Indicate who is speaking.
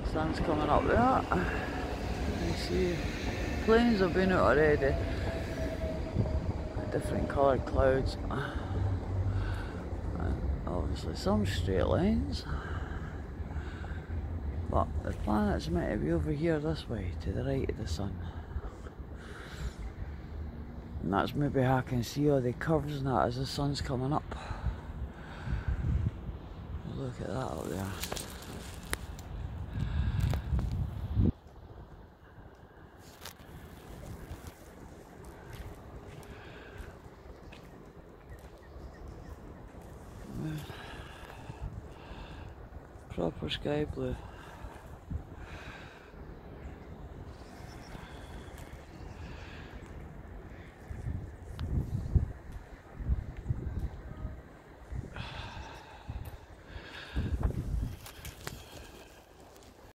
Speaker 1: Sun's coming up there. You see, planes have been out already. Different coloured clouds. And obviously some straight lines. But the planet's meant to be over here this way, to the right of the sun. And that's maybe how I can see all the curves and that as the sun's coming up. Look at that up there. Proper sky blue.